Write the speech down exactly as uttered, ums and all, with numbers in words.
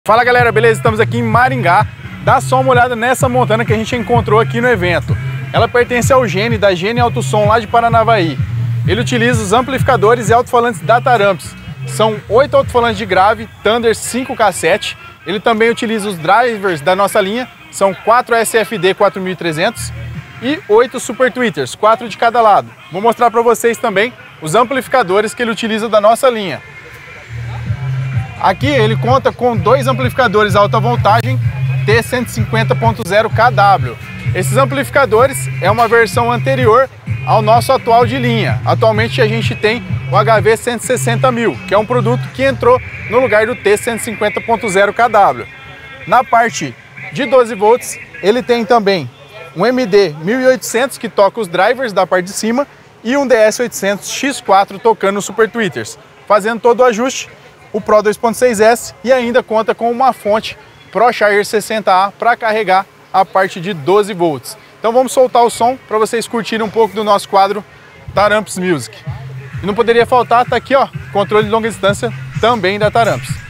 Fala galera, beleza? Estamos aqui em Maringá. Dá só uma olhada nessa montana que a gente encontrou aqui no evento. Ela pertence ao Gene, da Gene Alto Som lá de Paranavaí. Ele utiliza os amplificadores e alto-falantes da Taramps. São oito alto-falantes de grave, Thunder cinco K sete. Ele também utiliza os drivers da nossa linha, são quatro S F D quatro mil e trezentos e oito Super Tweeters, quatro de cada lado. Vou mostrar para vocês também os amplificadores que ele utiliza da nossa linha. Aqui ele conta com dois amplificadores alta voltagem T cento e cinquenta ponto zero K W. Esses amplificadores é uma versão anterior ao nosso atual de linha. Atualmente a gente tem o H V cento e sessenta mil, que é um produto que entrou no lugar do T cento e cinquenta ponto zero K W. Na parte de doze volts, ele tem também um M D mil e oitocentos que toca os drivers da parte de cima e um D S oitocentos X quatro tocando os Super Tweeters, fazendo todo o ajuste. O Pro dois ponto seis S e ainda conta com uma fonte ProCharger sessenta A para carregar a parte de doze volts. Então vamos soltar o som para vocês curtirem um pouco do nosso quadro Taramps Music. E não poderia faltar, tá aqui ó, controle de longa distância também da Taramps.